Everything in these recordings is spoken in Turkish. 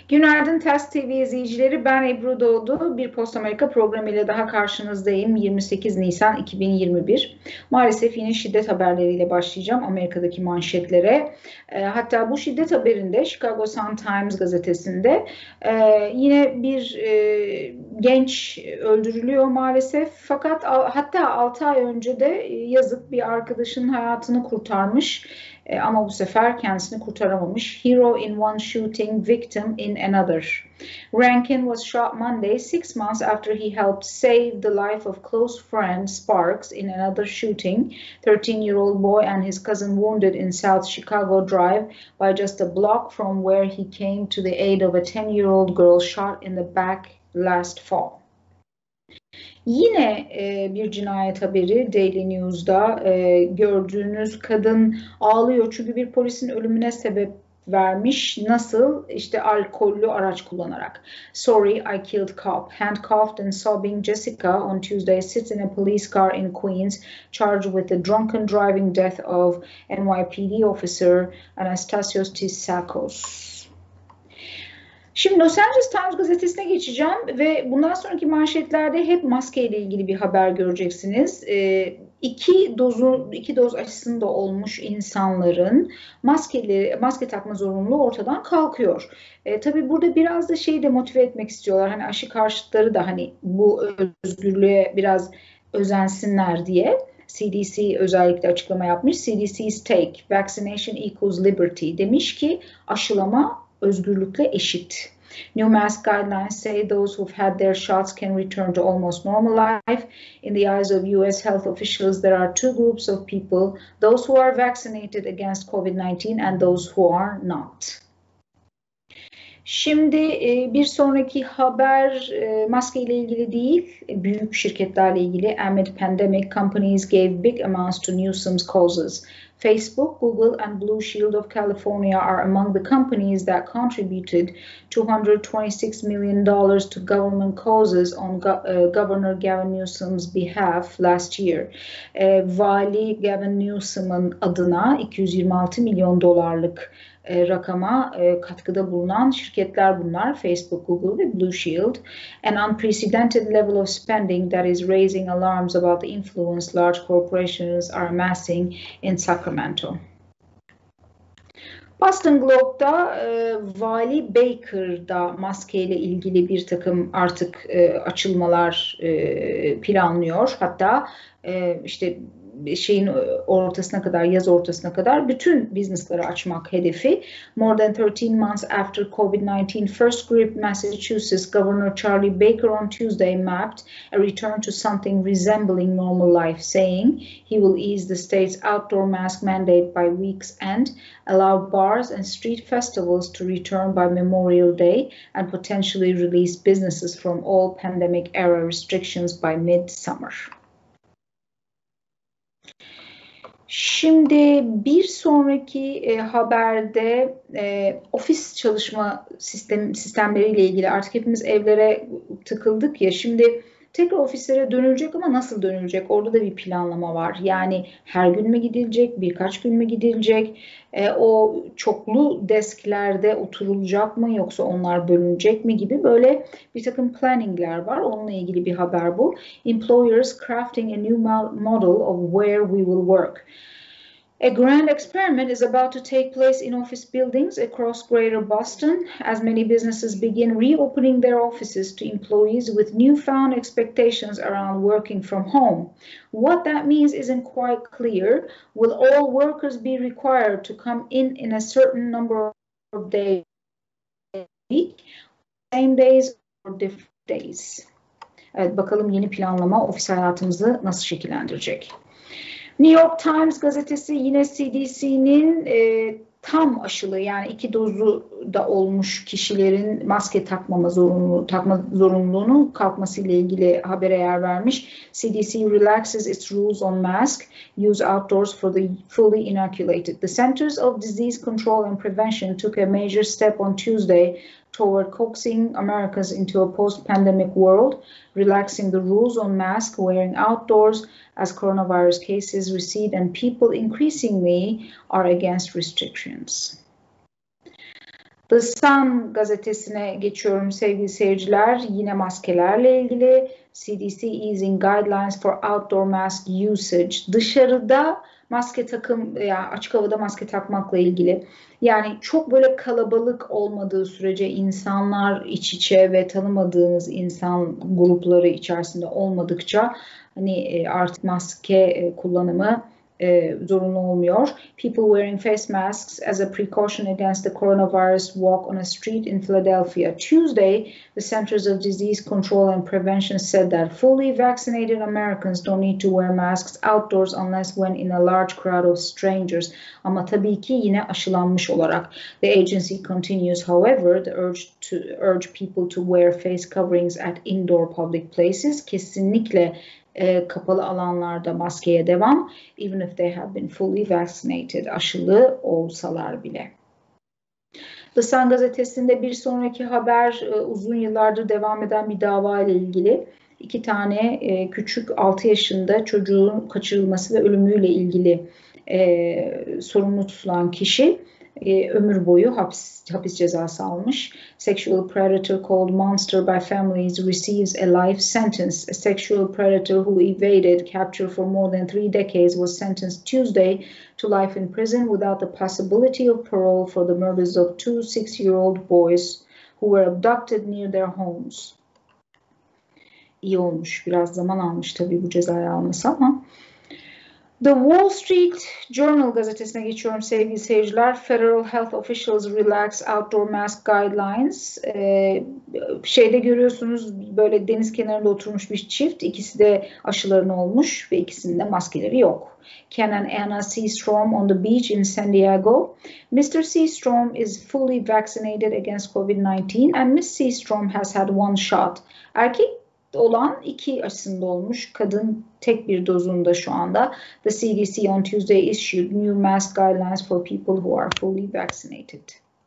Günaydın Ters TV izleyicileri, ben Ebru Doğdu. Bir Post Amerika programıyla daha karşınızdayım. 28 Nisan 2021. Maalesef yine şiddet haberleriyle başlayacağım Amerika'daki manşetlere. Hatta bu şiddet haberinde Chicago Sun-Times gazetesinde yine bir genç öldürülüyor maalesef. Fakat hatta 6 ay önce de yazık bir arkadaşının hayatını kurtarmış. Ama bu sefer kendisini kurtaramamış. Hero in one shooting, victim in another. Rankin was shot Monday, 6 months after he helped save the life of close friend Sparks in another shooting. 13-year-old boy and his cousin wounded in South Chicago Drive by just a block from where he came to the aid of a 10-year-old girl shot in the back last fall. Yine bir cinayet haberi Daily News'da gördüğünüz kadın ağlıyor çünkü bir polisin ölümüne sebep vermiş. Nasıl? İşte alkollü araç kullanarak. Sorry, I killed cop. Handcuffed and sobbing, Jessica on Tuesday sits in a police car in Queens, charged with the drunken driving death of NYPD officer Anastasios Tsakos. Şimdi Los Angeles Times gazetesine geçeceğim ve bundan sonraki manşetlerde hep maskeyle ilgili bir haber göreceksiniz. İki doz aşısında olmuş insanların maske takma zorunluluğu ortadan kalkıyor. Tabii burada biraz da şeyi de motive etmek istiyorlar. Hani aşı karşıtları da hani bu özgürlüğe biraz özensinler diye. CDC özellikle açıklama yapmış. CDC's take, vaccination equals liberty demiş ki aşılama özgürlükle eşit. New mask guidelines say those who've had their shots can return to almost normal life. In the eyes of US health officials, there are two groups of people, those who are vaccinated against COVID-19 and those who are not. Şimdi bir sonraki haber maske ile ilgili değil, büyük şirketlerle ilgili. Amid pandemic, companies gave big amounts to Newsom's causes. Facebook, Google, and Blue Shield of California are among the companies that contributed $226 million to government causes on Governor Gavin Newsom's behalf last year. Vali Gavin Newsom'ın adına 226 milyon dolarlık rakama katkıda bulunan şirketler bunlar. Facebook, Google ve Blue Shield. An unprecedented level of spending that is raising alarms about the influence large corporations are amassing in Sacramento. Boston Globe'da Vali Baker'da maskeyle ilgili bir takım artık açılmalar planlıyor. Hatta işte şeyin ortasına kadar, yaz ortasına kadar bütün business'ları açmak hedefi. More than 13 months after COVID-19 first gripped Massachusetts, Governor Charlie Baker on Tuesday mapped a return to something resembling normal life, saying he will ease the state's outdoor mask mandate by week's end, allow bars and street festivals to return by Memorial Day, and potentially release businesses from all pandemic-era restrictions by mid-summer. Şimdi bir sonraki haberde ofis çalışma sistemleriyle ilgili artık hepimiz evlere tıkıldık ya. Şimdi tekrar ofislere dönülecek ama nasıl dönülecek? Orada da bir planlama var. Yani her gün mü gidilecek, birkaç gün mü gidilecek? O çoklu desklerde oturulacak mı yoksa onlar bölünecek mi gibi böyle bir takım planningler var. Onunla ilgili bir haber bu. Employers crafting a new model of where we will work. A grand experiment is about to take place in office buildings across Greater Boston as many businesses begin reopening their offices to employees with newfound expectations around working from home. What that means isn't quite clear. Will all workers be required to come in a certain number of days a week, same days or different days? Evet, bakalım yeni planlama ofis hayatımızı nasıl şekillendirecek? New York Times gazetesi yine CDC'nin tam aşılı yani 2 dozu da olmuş kişilerin maske takma zorunluluğunun kalkmasıyla ilgili habere yer vermiş. CDC relaxes its rules on mask use outdoors for the fully inoculated. The Centers of Disease Control and Prevention took a major step on Tuesday toward coaxing Americans into a post-pandemic world, relaxing the rules on mask wearing outdoors as coronavirus cases recede and people increasingly are against restrictions. The Sun gazetesine geçiyorum sevgili seyirciler. Yine maskelerle ilgili. CDC easing guidelines for outdoor mask usage. Dışarıda maske yani açık havada maske takmakla ilgili. Yani çok böyle kalabalık olmadığı sürece, insanlar iç içe ve tanımadığınız insan grupları içerisinde olmadıkça hani artık maske kullanımı zorunlu olmuyor. People wearing face masks as a precaution against the coronavirus walk on a street in Philadelphia. Tuesday, the Centers of Disease Control and Prevention said that fully vaccinated Americans don't need to wear masks outdoors unless when in a large crowd of strangers. Ama tabii ki yine aşılanmış olarak. The agency continues, however, the urge people to wear face coverings at indoor public places. Kesinlikle kapalı alanlarda maskeye devam, even if they have been fully vaccinated, aşılı olsalar bile. The Sun gazetesinde bir sonraki haber uzun yıllardır devam eden bir dava ile ilgili. 2 tane küçük 6 yaşında çocuğun kaçırılması ve ölümüyle ilgili sorumlu tutulan kişi ömür boyu hapis cezası almış. Sexual predator called monster by families receives a life sentence. A sexual predator who evaded capture for more than 3 decades was sentenced Tuesday to life in prison without the possibility of parole for the murders of 2 6-year-old boys who were abducted near their homes. İyi olmuş. Biraz zaman almış tabii bu cezayı alması ama. The Wall Street Journal gazetesine geçiyorum sevgili seyirciler. Federal health officials relax outdoor mask guidelines. Şeyde görüyorsunuz böyle deniz kenarında oturmuş bir çift. İkisi de aşılarını olmuş ve ikisinin de maskeleri yok. Ken and Anna Seastrom on the beach in San Diego. Mr. Seastrom is fully vaccinated against COVID-19 and Miss Seastrom has had 1 shot. Erkek olan 2 aşısında olmuş. Kadın tek bir dozunda şu anda. The CDC on Tuesday issued new mask guidelines for people who are fully vaccinated.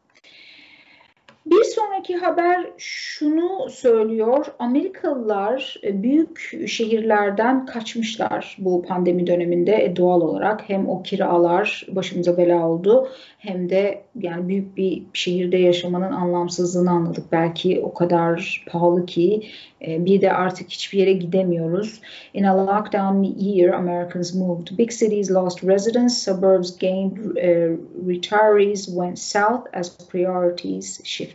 Bir sonraki haber şunu söylüyor. Amerikalılar büyük şehirlerden kaçmışlar bu pandemi döneminde doğal olarak. Hem o kiralar başımıza bela oldu hem de yani büyük bir şehirde yaşamanın anlamsızlığını anladık. Belki o kadar pahalı ki bir de artık hiçbir yere gidemiyoruz. In a lockdown year, Americans moved. Big cities lost residents, suburbs gained retirees went south as priorities shifted.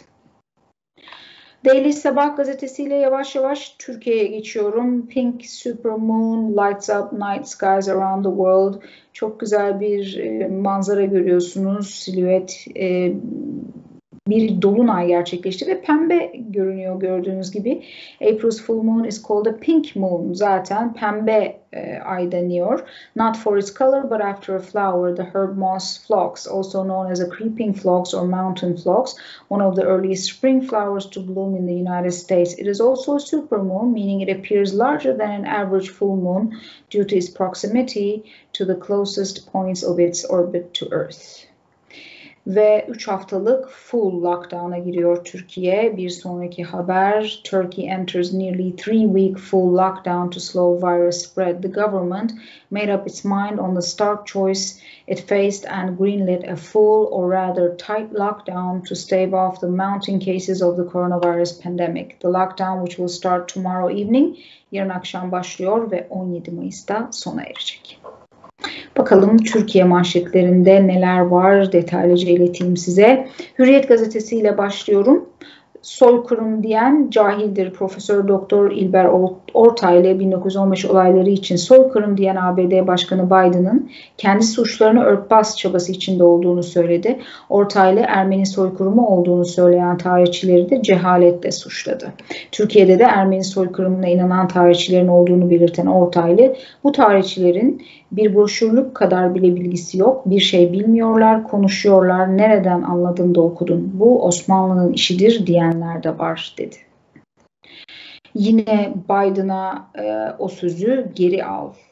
Daily Sabah gazetesiyle yavaş yavaş Türkiye'ye geçiyorum. Pink supermoon lights up night skies around the world. Çok güzel bir manzara görüyorsunuz. Silüet bir dolunay gerçekleşti ve pembe görünüyor gördüğünüz gibi. April's full moon is called a pink moon. Zaten pembe ay deniyor. Not for its color but after a flower, the herb moss phlox, also known as a creeping phlox or mountain phlox, one of the earliest spring flowers to bloom in the United States. It is also a supermoon, meaning it appears larger than an average full moon due to its proximity to the closest points of its orbit to Earth. Ve 3 haftalık full lockdown'a giriyor Türkiye. Bir sonraki haber, Turkey enters nearly 3-week full lockdown to slow virus spread. The government made up its mind on the stark choice it faced and greenlit a full or rather tight lockdown to stave off the mounting cases of the coronavirus pandemic. The lockdown, which will start tomorrow evening, yarın akşam başlıyor ve 17 Mayıs'ta sona erecek. Bakalım Türkiye manşetlerinde neler var, detaylıca ileteyim size. Hürriyet gazetesiyle başlıyorum. Soykırım diyen cahildir. Profesör Doktor İlber Ortaylı 1915 olayları için soykırım diyen ABD Başkanı Biden'ın kendi suçlarını örtbas çabası içinde olduğunu söyledi. Ortaylı Ermeni soykırımı olduğunu söyleyen tarihçileri de cehaletle suçladı. Türkiye'de de Ermeni soykırımına inanan tarihçilerin olduğunu belirten Ortaylı, bu tarihçilerin bir broşürlük kadar bile bilgisi yok, bir şey bilmiyorlar, konuşuyorlar, nereden anladın da okudun, bu Osmanlı'nın işidir diyenler de var dedi. Yine Biden'a o sözü geri al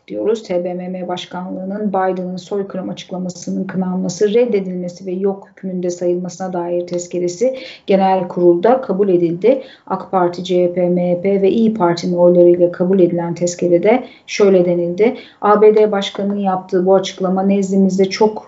diyoruz. TBMM Başkanlığı'nın Biden'ın soykırım açıklamasının kınanması, reddedilmesi ve yok hükmünde sayılmasına dair tezkeresi genel kurulda kabul edildi. AK Parti, CHP, MHP ve İYİ Parti'nin oylarıyla kabul edilen tezkerede şöyle denildi. ABD Başkanı'nın yaptığı bu açıklama nezdimizde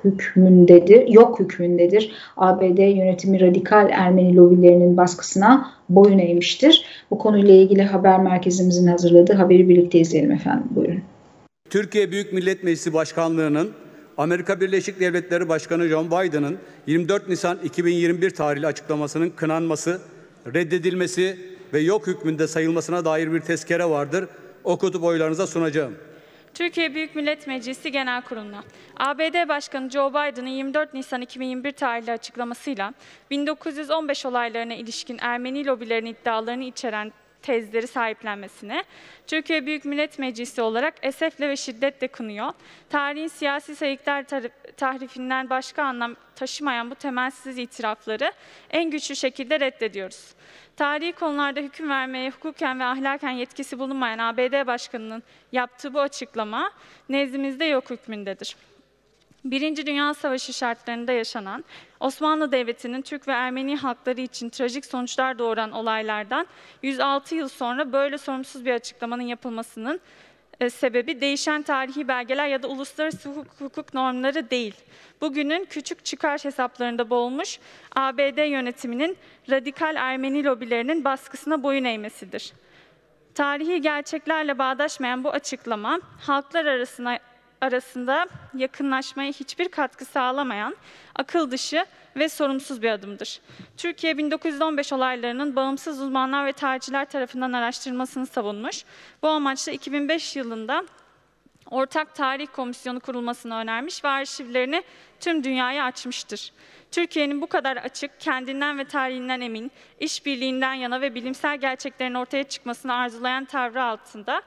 yok hükmündedir. ABD yönetimi radikal Ermeni lobilerinin baskısına boyun eğmiştir. Bu konuyla ilgili haber merkezimizin hazırladığı haberi birlikte izleyelim efendim. Buyurun. Türkiye Büyük Millet Meclisi Başkanlığı'nın Amerika Birleşik Devletleri Başkanı Joe Biden'ın 24 Nisan 2021 tarihli açıklamasının kınanması, reddedilmesi ve yok hükmünde sayılmasına dair bir tezkere vardır. Okutup oylarınıza sunacağım. Türkiye Büyük Millet Meclisi Genel Kurulu'na ABD Başkanı Joe Biden'ın 24 Nisan 2021 tarihli açıklamasıyla 1915 olaylarına ilişkin Ermeni lobilerinin iddialarını içeren tezleri sahiplenmesine, Türkiye Büyük Millet Meclisi olarak esefle ve şiddetle kınıyor. Tarihin siyasi sayıklar tahrifinden başka anlam taşımayan bu temelsiz itirafları en güçlü şekilde reddediyoruz. Tarihi konularda hüküm vermeye hukuken ve ahlaken yetkisi bulunmayan ABD Başkanı'nın yaptığı bu açıklama nezdimizde yok hükmündedir. Birinci Dünya Savaşı şartlarında yaşanan, Osmanlı Devleti'nin Türk ve Ermeni halkları için trajik sonuçlar doğuran olaylardan 106 yıl sonra böyle sorumsuz bir açıklamanın yapılmasının sebebi değişen tarihi belgeler ya da uluslararası hukuk normları değil. Bugünün küçük çıkar hesaplarında boğulmuş ABD yönetiminin radikal Ermeni lobilerinin baskısına boyun eğmesidir. Tarihi gerçeklerle bağdaşmayan bu açıklama, halklar arasında yakınlaşmaya hiçbir katkı sağlamayan, akıl dışı ve sorumsuz bir adımdır. Türkiye 1915 olaylarının bağımsız uzmanlar ve tarihçiler tarafından araştırılmasını savunmuş. Bu amaçla 2005 yılında Ortak Tarih Komisyonu kurulmasını önermiş ve arşivlerini tüm dünyaya açmıştır. Türkiye'nin bu kadar açık, kendinden ve tarihinden emin, işbirliğinden yana ve bilimsel gerçeklerin ortaya çıkmasını arzulayan tavrı altında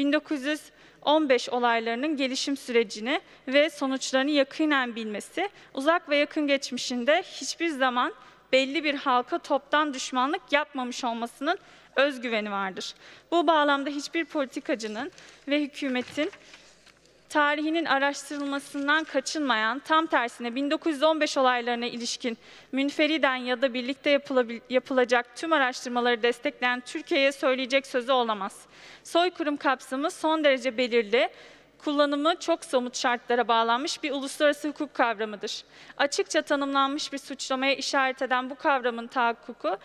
1915 olaylarının gelişim sürecini ve sonuçlarını yakinen bilmesi, uzak ve yakın geçmişinde hiçbir zaman belli bir halka toptan düşmanlık yapmamış olmasının özgüveni vardır. Bu bağlamda hiçbir politikacının ve hükümetin tarihinin araştırılmasından kaçınmayan, tam tersine 1915 olaylarına ilişkin münferiden ya da birlikte yapılacak tüm araştırmaları destekleyen Türkiye'ye söyleyecek sözü olamaz. Soykırım kapsamı son derece belirli, kullanımı çok somut şartlara bağlanmış bir uluslararası hukuk kavramıdır. Açıkça tanımlanmış bir suçlamaya işaret eden bu kavramın tahakkuku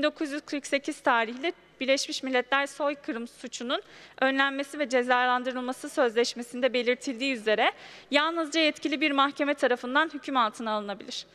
1948 tarihli Birleşmiş Milletler Soykırım Suçunun Önlenmesi ve Cezalandırılması Sözleşmesi'nde belirtildiği üzere yalnızca yetkili bir mahkeme tarafından hüküm altına alınabilir.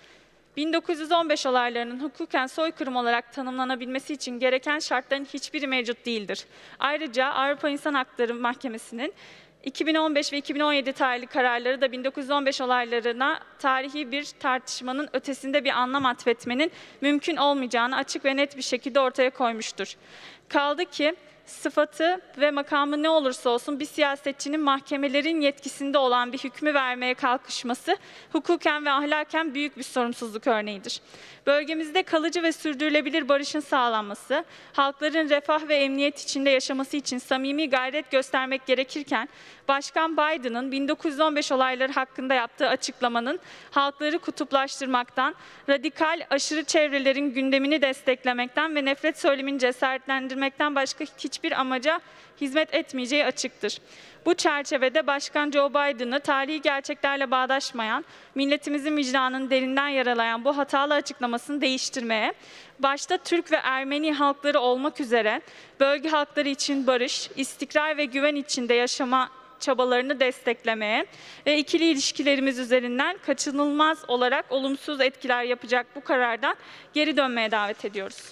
1915 olaylarının hukuken soykırım olarak tanımlanabilmesi için gereken şartların hiçbiri mevcut değildir. Ayrıca Avrupa İnsan Hakları Mahkemesi'nin 2015 ve 2017 tarihli kararları da 1915 olaylarına tarihi bir tartışmanın ötesinde bir anlam atfetmenin mümkün olmayacağını açık ve net bir şekilde ortaya koymuştur. Kaldı ki sıfatı ve makamı ne olursa olsun bir siyasetçinin mahkemelerin yetkisinde olan bir hükmü vermeye kalkışması hukuken ve ahlaken büyük bir sorumsuzluk örneğidir. Bölgemizde kalıcı ve sürdürülebilir barışın sağlanması, halkların refah ve emniyet içinde yaşaması için samimi gayret göstermek gerekirken, Başkan Biden'ın 1915 olayları hakkında yaptığı açıklamanın halkları kutuplaştırmaktan, radikal aşırı çevrelerin gündemini desteklemekten ve nefret söylemini cesaretlendirmekten başka hiçbir amaca hizmet etmeyeceği açıktır. Bu çerçevede Başkan Joe Biden'ı tarihi gerçeklerle bağdaşmayan, milletimizin vicdanını derinden yaralayan bu hatalı açıklamasını değiştirmeye, başta Türk ve Ermeni halkları olmak üzere bölge halkları için barış, istikrar ve güven içinde yaşama çabalarını desteklemeye ve ikili ilişkilerimiz üzerinden kaçınılmaz olarak olumsuz etkiler yapacak bu karardan geri dönmeye davet ediyoruz.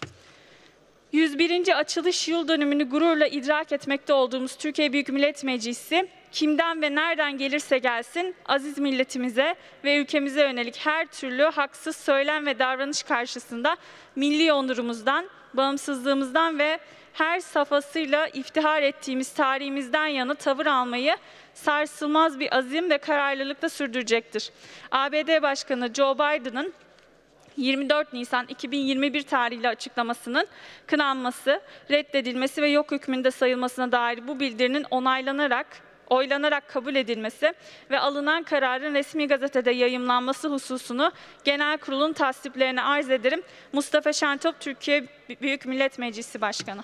101. açılış yıl dönümünü gururla idrak etmekte olduğumuz Türkiye Büyük Millet Meclisi, kimden ve nereden gelirse gelsin aziz milletimize ve ülkemize yönelik her türlü haksız söylem ve davranış karşısında milli onurumuzdan, bağımsızlığımızdan ve her safhasıyla iftihar ettiğimiz tarihimizden yana tavır almayı sarsılmaz bir azim ve kararlılıkla sürdürecektir. ABD Başkanı Joe Biden'ın 24 Nisan 2021 tarihli açıklamasının kınanması, reddedilmesi ve yok hükmünde sayılmasına dair bu bildirinin onaylanarak oylanarak kabul edilmesi ve alınan kararın resmi gazetede yayımlanması hususunu Genel Kurul'un tasdiplerine arz ederim. Mustafa Şentop, Türkiye Büyük Millet Meclisi Başkanı.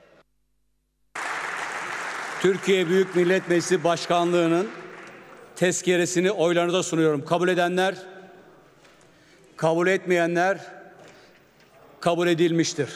Türkiye Büyük Millet Meclisi Başkanlığı'nın tezkeresini oylarınıza sunuyorum. Kabul edenler, kabul etmeyenler kabul edilmiştir.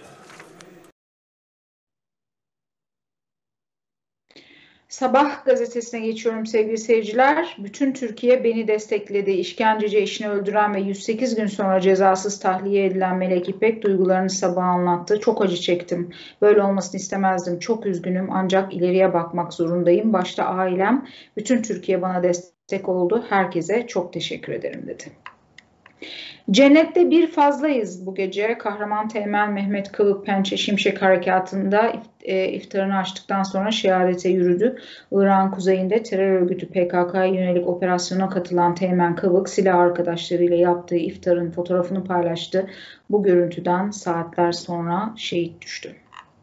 Sabah gazetesine geçiyorum sevgili seyirciler. Bütün Türkiye beni destekledi. İşkenceci eşini öldüren ve 108 gün sonra cezasız tahliye edilen Melek İpek duygularını Sabah'a anlattı. Çok acı çektim. Böyle olmasını istemezdim. Çok üzgünüm ancak ileriye bakmak zorundayım. Başta ailem, bütün Türkiye bana destek oldu. Herkese çok teşekkür ederim dedi. Cennette bir fazlayız bu gece. Kahraman Teğmen Mehmet Kılık Pençe Şimşek Harekatı'nda iftarını açtıktan sonra şehadete yürüdü. İran kuzeyinde terör örgütü PKK'ya yönelik operasyona katılan Teğmen Kılık silah arkadaşlarıyla yaptığı iftarın fotoğrafını paylaştı. Bu görüntüden saatler sonra şehit düştü.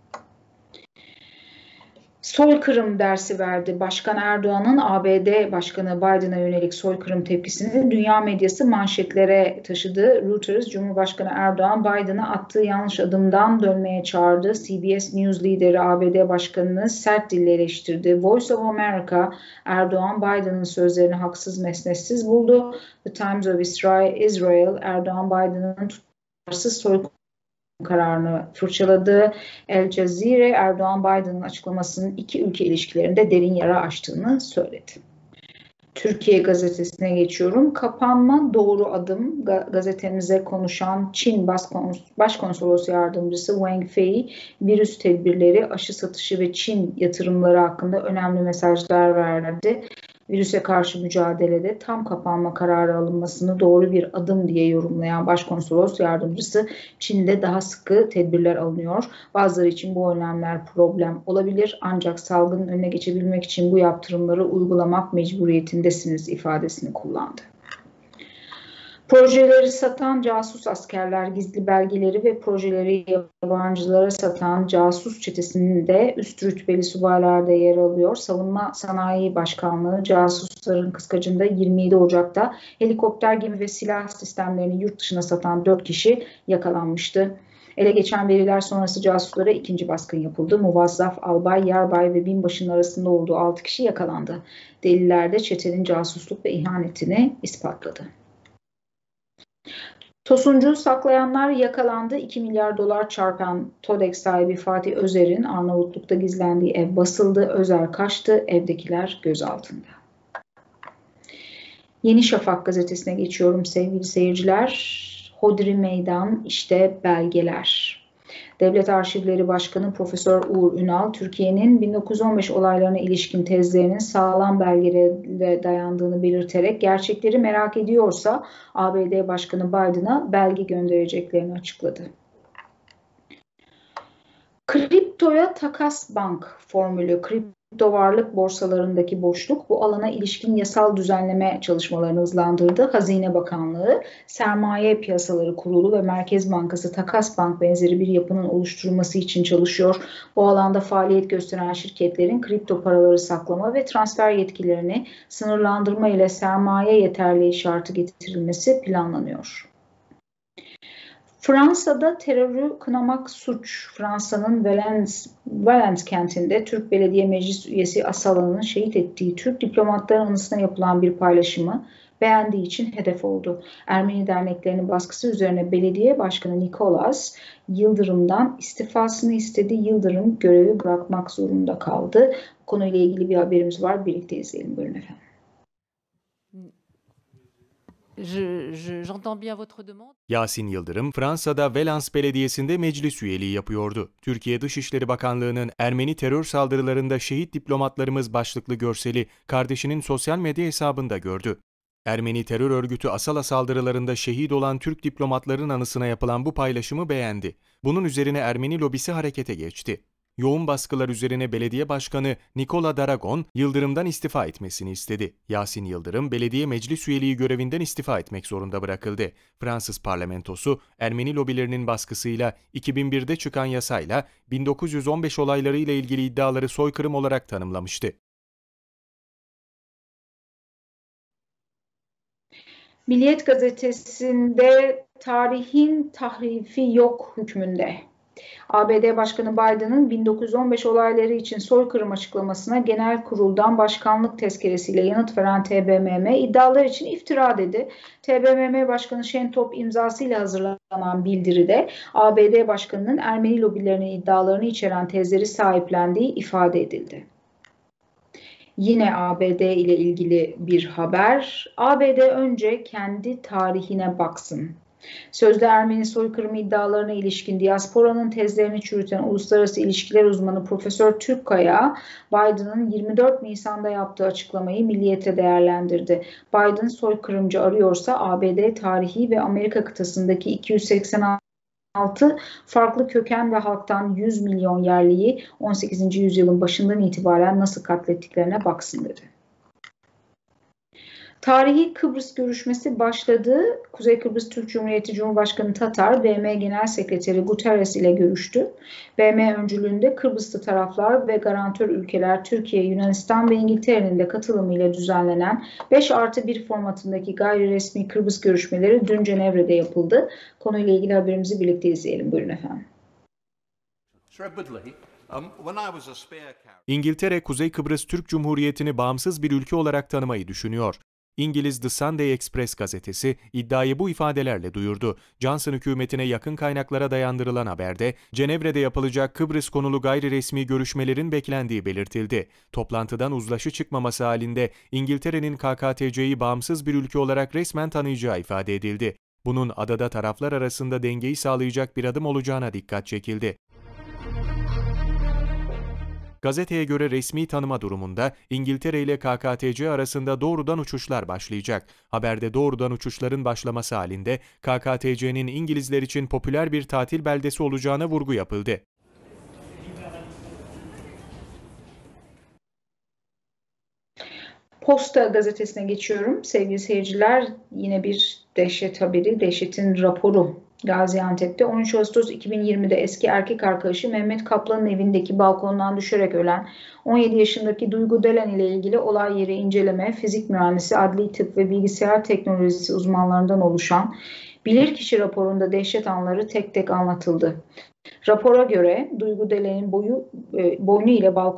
Soykırım dersi verdi. Başkan Erdoğan'ın ABD Başkanı Biden'a yönelik soykırım tepkisini dünya medyası manşetlere taşıdı. Reuters, Cumhurbaşkanı Erdoğan Biden'a attığı yanlış adımdan dönmeye çağırdı. CBS News lideri ABD Başkanı'nı sert dille eleştirdi. Voice of America, Erdoğan Biden'ın sözlerini haksız mesnetsiz buldu. The Times of Israel, Erdoğan Biden'ın tutarsız soykırım kararını fırçaladı. El Cezire, Erdoğan Biden'ın açıklamasının iki ülke ilişkilerinde derin yara açtığını söyledi. Türkiye gazetesine geçiyorum. Kapanma doğru adım. Gazetemize konuşan Çin Başkonsolos Yardımcısı Wang Fei, virüs tedbirleri, aşı satışı ve Çin yatırımları hakkında önemli mesajlar verdi. Virüse karşı mücadelede tam kapanma kararı alınmasını doğru bir adım diye yorumlayan Başkonsolos Yardımcısı, Çin'de daha sıkı tedbirler alınıyor. Bazıları için bu önlemler problem olabilir ancak salgının önüne geçebilmek için bu yaptırımları uygulamak mecburiyetindesiniz ifadesini kullandı. Projeleri satan casus askerler, gizli belgeleri ve projeleri yabancılara satan casus çetesinin de üst rütbeli subaylarda yer alıyor. Savunma Sanayi Başkanlığı casusların kıskacında 27 Ocak'ta helikopter, gemi ve silah sistemlerini yurt dışına satan 4 kişi yakalanmıştı. Ele geçen veriler sonrası casuslara ikinci baskın yapıldı. Muvazzaf, albay, yarbay ve binbaşının arasında olduğu 6 kişi yakalandı. Deliller de çetenin casusluk ve ihanetini ispatladı. Tosuncu saklayanlar yakalandı. 2 milyar dolar çarpan TODEX sahibi Fatih Özer'in Arnavutluk'ta gizlendiği ev basıldı. Özer kaçtı. Evdekiler gözaltında. Yeni Şafak gazetesine geçiyorum sevgili seyirciler. Hodri Meydan, işte belgeler. Devlet Arşivleri Başkanı Profesör Uğur Ünal, Türkiye'nin 1915 olaylarına ilişkin tezlerinin sağlam belgelere dayandığını belirterek gerçekleri merak ediyorsa ABD Başkanı Biden'a belge göndereceklerini açıkladı. Kriptoya takas bank formülü, kripto varlık borsalarındaki boşluk bu alana ilişkin yasal düzenleme çalışmalarını hızlandırdı. Hazine Bakanlığı, Sermaye Piyasaları Kurulu ve Merkez Bankası takas bank benzeri bir yapının oluşturulması için çalışıyor. Bu alanda faaliyet gösteren şirketlerin kripto paraları saklama ve transfer yetkilerini sınırlandırma ile sermaye yeterliği şartı getirilmesi planlanıyor. Fransa'da terörü kınamak suç. Fransa'nın Valence kentinde Türk Belediye Meclis üyesi Asalan'ın şehit ettiği Türk diplomatların anısına yapılan bir paylaşımı beğendiği için hedef oldu. Ermeni derneklerinin baskısı üzerine belediye başkanı Nicolas Yıldırım'dan istifasını istedi. Yıldırım görevi bırakmak zorunda kaldı. Bu konuyla ilgili bir haberimiz var. Birlikte izleyelim. Buyurun efendim. Yasin Yıldırım, Fransa'da Valence Belediyesi'nde meclis üyeliği yapıyordu. Türkiye Dışişleri Bakanlığı'nın Ermeni terör saldırılarında şehit diplomatlarımız başlıklı görseli kardeşinin sosyal medya hesabında gördü. Ermeni terör örgütü Asala saldırılarında şehit olan Türk diplomatların anısına yapılan bu paylaşımı beğendi. Bunun üzerine Ermeni lobisi harekete geçti. Yoğun baskılar üzerine belediye başkanı Nicola Daragon, Yıldırım'dan istifa etmesini istedi. Yasin Yıldırım, belediye meclis üyeliği görevinden istifa etmek zorunda bırakıldı. Fransız parlamentosu, Ermeni lobilerinin baskısıyla 2001'de çıkan yasayla 1915 olaylarıyla ilgili iddiaları soykırım olarak tanımlamıştı. Milliyet gazetesinde tarihin tahrifi yok hükmünde. ABD Başkanı Biden'ın 1915 olayları için soykırım açıklamasına genel kuruldan başkanlık tezkeresiyle yanıt veren TBMM iddialar için iftira dedi. TBMM Başkanı Şentop imzasıyla hazırlanan bildiride ABD Başkanı'nın Ermeni lobilerinin iddialarını içeren tezleri sahiplendiği ifade edildi. Yine ABD ile ilgili bir haber. ABD önce kendi tarihine baksın. Sözde Ermeni soykırımı iddialarına ilişkin diasporanın tezlerini çürüten uluslararası ilişkiler uzmanı Profesör Türkkaya, Biden'ın 24 Nisan'da yaptığı açıklamayı Milliyet'e değerlendirdi. Biden soykırımcı arıyorsa ABD tarihi ve Amerika kıtasındaki 286 farklı köken ve halktan 100 milyon yerliyi 18. yüzyılın başından itibaren nasıl katlettiklerine baksın dedi. Tarihi Kıbrıs görüşmesi başladı. Kuzey Kıbrıs Türk Cumhuriyeti Cumhurbaşkanı Tatar, BM Genel Sekreteri Guterres ile görüştü. BM öncülüğünde Kıbrıslı taraflar ve garantör ülkeler Türkiye, Yunanistan ve İngiltere'nin de katılımıyla düzenlenen 5+1 formatındaki gayri resmi Kıbrıs görüşmeleri dün Cenevre'de yapıldı. Konuyla ilgili haberimizi birlikte izleyelim. Buyurun efendim. İngiltere, Kuzey Kıbrıs Türk Cumhuriyeti'ni bağımsız bir ülke olarak tanımayı düşünüyor. İngiliz The Sunday Express gazetesi iddiayı bu ifadelerle duyurdu. Johnson hükümetine yakın kaynaklara dayandırılan haberde, Cenevre'de yapılacak Kıbrıs konulu gayri resmi görüşmelerin beklendiği belirtildi. Toplantıdan uzlaşı çıkmaması halinde İngiltere'nin KKTC'yi bağımsız bir ülke olarak resmen tanıyacağı ifade edildi. Bunun adada taraflar arasında dengeyi sağlayacak bir adım olacağına dikkat çekildi. Gazeteye göre resmi tanıma durumunda İngiltere ile KKTC arasında doğrudan uçuşlar başlayacak. Haberde doğrudan uçuşların başlaması halinde KKTC'nin İngilizler için popüler bir tatil beldesi olacağına vurgu yapıldı. Posta gazetesine geçiyorum. Sevgili seyirciler, yine bir dehşet haberi, dehşetin raporu. Gaziantep'te 13 Ağustos 2020'de eski erkek arkadaşı Mehmet Kaplan'ın evindeki balkondan düşerek ölen 17 yaşındaki Duygu Delen ile ilgili olay yeri inceleme, fizik mühendisi, adli tıp ve bilgisayar teknolojisi uzmanlarından oluşan bilirkişi raporunda dehşet anları tek tek anlatıldı. Rapora göre Duygu Delen'in boyu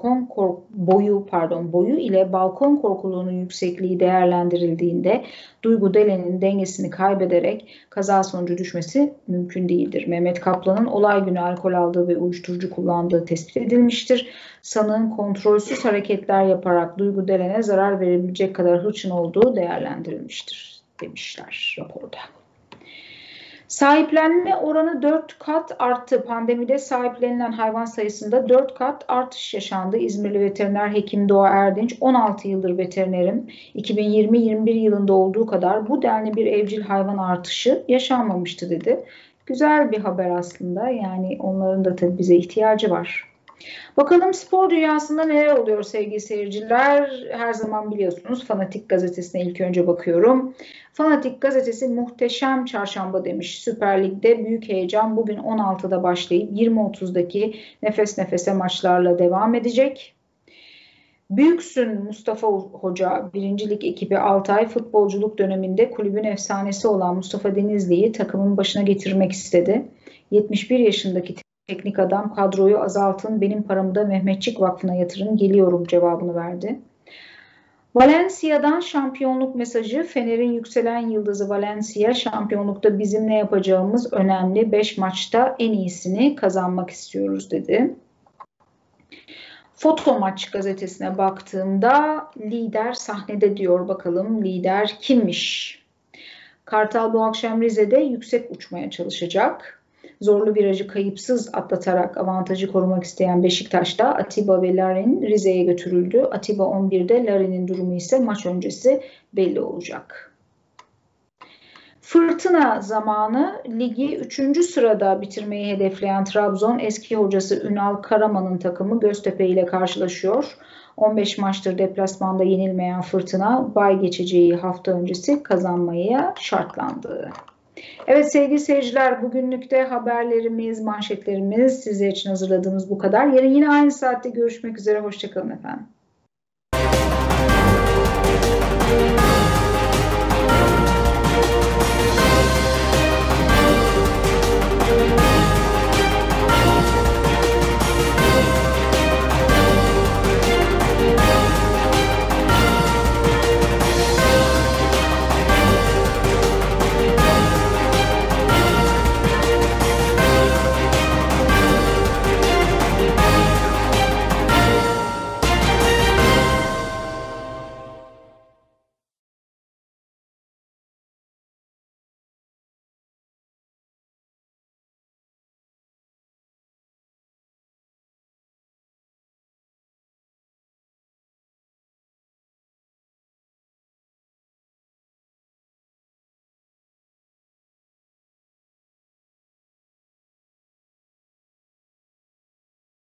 ile balkon korkuluğunun yüksekliği değerlendirildiğinde Duygu Delen'in dengesini kaybederek kaza sonucu düşmesi mümkün değildir. Mehmet Kaplan'ın olay günü alkol aldığı ve uyuşturucu kullandığı tespit edilmiştir. Sanığın kontrolsüz hareketler yaparak Duygu Delen'e zarar verebilecek kadar hırçın olduğu değerlendirilmiştir demişler raporda. Sahiplenme oranı 4 kat arttı. Pandemide sahiplenilen hayvan sayısında 4 kat artış yaşandı. İzmirli veteriner hekim Doğa Erdinç, 16 yıldır veterinerim. 2020-21 yılında olduğu kadar bu denli bir evcil hayvan artışı yaşanmamıştı dedi. Güzel bir haber aslında. Yani onların da tabii bize ihtiyacı var. Bakalım spor dünyasında neler oluyor sevgili seyirciler? Her zaman biliyorsunuz Fanatik gazetesine ilk önce bakıyorum. Fanatik gazetesi muhteşem çarşamba demiş. Süper Lig'de büyük heyecan bugün 16'da başlayıp 20.30'daki nefes nefese maçlarla devam edecek. Büyüksün Mustafa Hoca, 1. Lig ekibi 6 ay futbolculuk döneminde kulübün efsanesi olan Mustafa Denizli'yi takımın başına getirmek istedi. 71 yaşındaki teknik adam kadroyu azaltın, benim paramı da Mehmetçik Vakfı'na yatırın, geliyorum cevabını verdi. Valencia'dan şampiyonluk mesajı. Fener'in yükselen yıldızı Valencia, şampiyonlukta bizim ne yapacağımız önemli. 5 maçta en iyisini kazanmak istiyoruz dedi. Foto Maç gazetesine baktığımda lider sahnede diyor. Bakalım lider kimmiş? Kartal bu akşam Rize'de yüksek uçmaya çalışacak. Zorlu virajı kayıpsız atlatarak avantajı korumak isteyen Beşiktaş'ta Atiba ve Larin Rize'ye götürüldü. Atiba 11'de, Larin'in durumu ise maç öncesi belli olacak. Fırtına zamanı. Ligi 3. sırada bitirmeyi hedefleyen Trabzon eski hocası Ünal Karaman'ın takımı Göztepe ile karşılaşıyor. 15 maçtır deplasmanda yenilmeyen Fırtına bay geçeceği hafta öncesi kazanmaya şartlandı. Evet sevgili seyirciler, bugünlük de haberlerimiz, manşetlerimiz sizler için hazırladığımız bu kadar. Yarın yine aynı saatte görüşmek üzere. Hoşça kalın efendim.